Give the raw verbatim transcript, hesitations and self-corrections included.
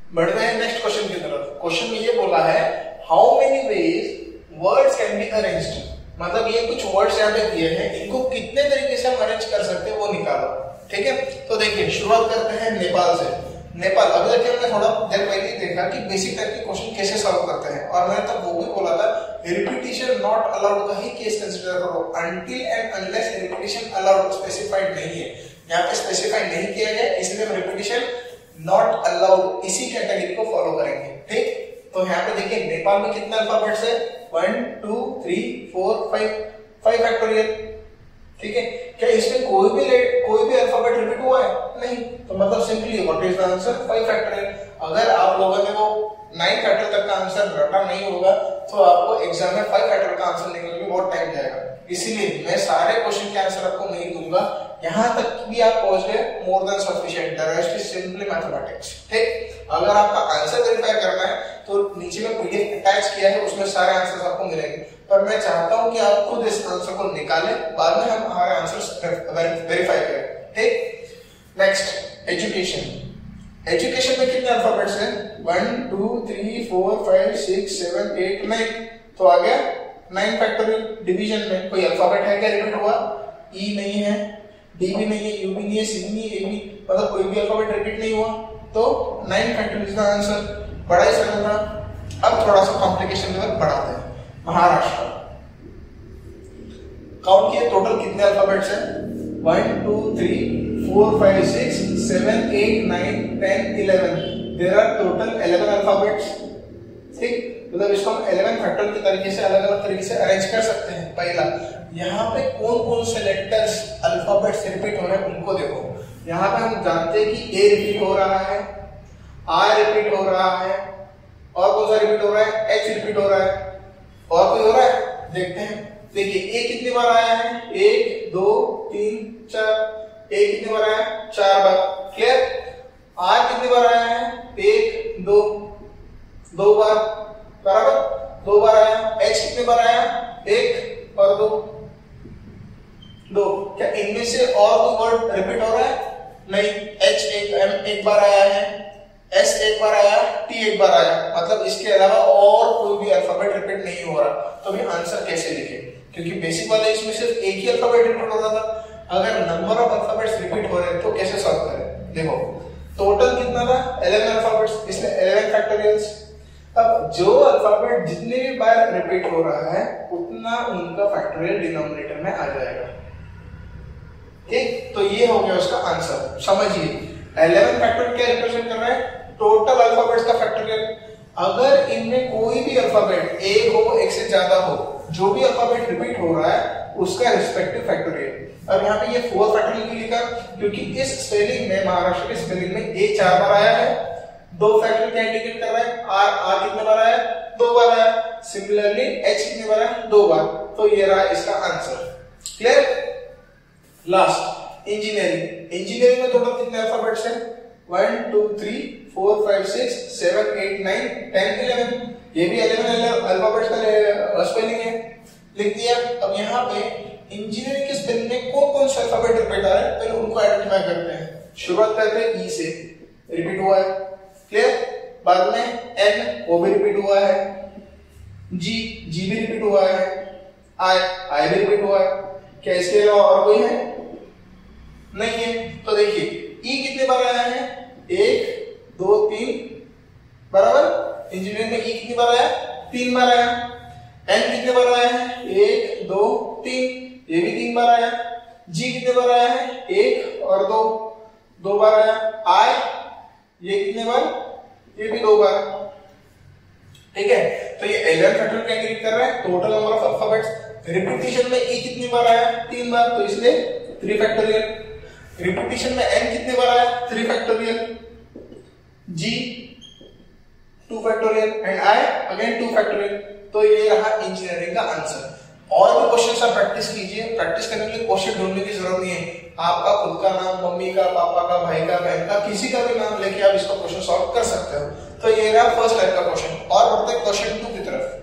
बढ़ते हैं next question की तरफ। क्वेश्चन में ये बोला है how many ways words can be arranged, मतलब ये कुछ वर्ड्स यहाँ पे दिए हैं, इनको कितने तरीके से हम अरेंज कर सकते हैं वो निकालो। ठीक है, तो देखिए शुरुआत करते हैं नेपाल से। नेपाल, अभी तक हमने थोड़ा देर पहले ही देखा कि बेसिक टाइप के क्वेश्चन कैसे सॉल्व करते हैं, और मैंने तब वो भी बोला था रिपीटिशन नॉट अलाउड का ही केस कंसीडर करो, until and unless repetition allowed specified नहीं है, यहाँ पे स्पेसिफाइड नहीं किया गया, इसलिए हम रिपीटिशन नॉट अलाउड इसी कैटेगरी को फॉलो करेंगे। ठीक, तो यहाँ पे देखिए नेपाल में कितने अल्फाबेट्स है, one two three four five, five factorial. ठीक है, क्या इसमें कोई भी कोई भी अल्फाबेट रिपीट हुआ है? नहीं, तो मतलब simply what is the answer, five factorial. अगर आप लोगों ने वो नाइन फैक्टोरियल तक का आंसर रटा नहीं होगा तो आपको एग्जाम में फाइव फैक्टोरियल का आंसर निकलने में बहुत टाइम जाएगा, इसीलिए मैं सारे क्वेश्चन के आंसर आपको नहीं दूंगा, यहाँ तक भी आप पहुंच गए more than sufficient, the rest is simply mathematics. ठीक, अगर आपका आंसर वेरीफाई करना है तो नीचे में पीडीएफ अटैच किया है, उसमें सारे आंसर्स आपको मिलेंगे, पर मैं चाहता हूं कि आप खुद इस आंसर को निकालें, बाद में हम हमारे आंसर्स वेरीफाई करें। ठीक, नेक्स्ट एजुकेशन। एजुकेशन में कितने अल्फाबेट्स हैं, one two three four five six seven eight nine, तो आ गया नाइन फैक्टोरियल। डिवीजन में कोई अल्फाबेट है क्या रिपीट हुआ? ई नहीं है, डी भी नहीं है, यू भी नहीं है, सी नहीं है, ए भी, मतलब कोई भी अल्फाबेट रिपीट नहीं हुआ, तो nine factorial is the answer. बड़ा ही सरल था। अब थोड़ा सा कॉम्प्लिकेशन लेवल बढ़ाते हैं। महाराष्ट्र, काउंट किए टोटल कितने अल्फाबेट्स हैं, one two three four five six seven eight nine ten eleven, there are total eleven alphabets. ठीक, मतलब इसको हम इलेवन फैक्टोरियल के तरीके से अलग अलग तरीके से अरेंज कर सकते हैं। पहला, यहाँ पे कौन कौन से लेटर्स अल्फाबेट्स रिपीट हो रहे हैं उनको देखो। यहाँ पे हम जानते हैं कि ए रिपीट हो रहा है, आर रिपीट हो रहा है, और कौन सा रिपीट हो रहा है, एच रिपीट हो रहा है, और कोई हो रहा है, देखते हैं। देखिए ए कितनी बार आया है, एक दो तीन चार, ए कितनी बार आया, चार बार। क्लियर? आर कितनी बार आया है, एक दो दो बार, बराबर, दो बार आया। एच कितनी बार आया, एक और दो दो। क्या इनमें से और कोई वर्ड रिपीट हो रहा है? नहीं, एच एक एम एक बार आया है, एस एक बार आया, टी एक बार आया, मतलब इसके अलावा और कोई भी अल्फाबेट रिपीट नहीं हो रहा। तो भी आंसर कैसे लिखे, क्योंकि बेसिक वाले इसमें सिर्फ एक ही अल्फाबेट रिपीट हो रहा था। अगर नंबर ऑफ अल्फाबेट्स रिपीट हो रहे हैं तो कैसे सॉल्व करें? देखो टोटल कितना था, इलेवन अल्फाबेट्स, इसमें इलेवन फैक्टोरियल्स। अब जो अल्फाबेट जितने भी बार रिपीट हो रहा है उतना उनका फैक्टोरियल डिनोमिनेटर में आ जाएगा। ठीक, तो ये हो गया उसका आंसर। समझिए इलेवन फैक्टोरियल क्या रिप्रेजेंट कर रहा है, टोटल अल्फाबेट्स का फैक्टोरियल। अगर इनमें कोई भी अल्फाबेट एक हो, एक से ज्यादा हो, जो भी अल्फाबेट रिपीट हो रहा है उसका रिस्पेक्टिव फैक्टोरियल। अब यहाँ पे ये फोर फैक्टोरियल क्यों लिखा, क्योंकि इस स्पेलिंग में, महाराष्ट्र के स्पेलिंग में ए चार बार आया है, दो फैक्टोरियल क्या इंडिकेट कर रहा है, आर आर कितने बार आया, दो बार आया। सिमिलरली एच कितने बार आया, दो बार। तो ये रहा इसका answer. Clear? Last engineering. Engineering में टोटल कितने अल्फाबेट्स हैं, one two three four five six seven eight nine ten eleven, ये भी इलेवन अल्फाबेट्स का स्पेलिंग है, लिख दिया। अब यहाँ पे इंजीनियरिंग के स्पेलिंग में कौन कौन से अल्फाबेट रिपीट आ रहे हैं पहले उनको आइडेंटिफाई करते हैं। शुरुआत करते हैं ई से, रिपीट हुआ है। क्लियर? बाद में एन, वो भी रिपीट हुआ है, जी जी भी रिपीट हुआ है, आई आई भी रिपीट हुआ है। क्या इसके अलावा और कोई है? नहीं है। तो देखिए ई कितने बार आया है, एक दो तीन, बराबर। इंजीनियरिंग में ई कितनी बार आया, तीन बार आया। एन कितने बार आया है, एक दो तीन, ये भी तीन बार आया। जी कितने बार आया है, एक और दो, दो बार आया। आई ये कितने बार, ये भी दो बार। ठीक है, तो ये इलेवन फैक्टोरियल क्या इंडिकेट कर रहा है, total number of alphabets. Repetition में ई कितनी बार आया, तीन बार, तो इसलिए थ्री फैक्टोरियल। रिपीटिशन में एन कितने बार आया, three factorial. G two factorial and I again two factorial. तो ये रहा इंजीनियरिंग का आंसर। और भी क्वेश्चन आप प्रैक्टिस कीजिए। प्रैक्टिस करने के लिए क्वेश्चन ढूंढने की जरूरत नहीं है, आपका खुद का नाम, मम्मी का, पापा का, भाई का, बहन का, किसी का भी नाम लेके आप इसको क्वेश्चन सॉल्व कर सकते हो। तो ये रहा फर्स्ट टाइप का क्वेश्चन। और बढ़ते क्वेश्चन टू की तरफ।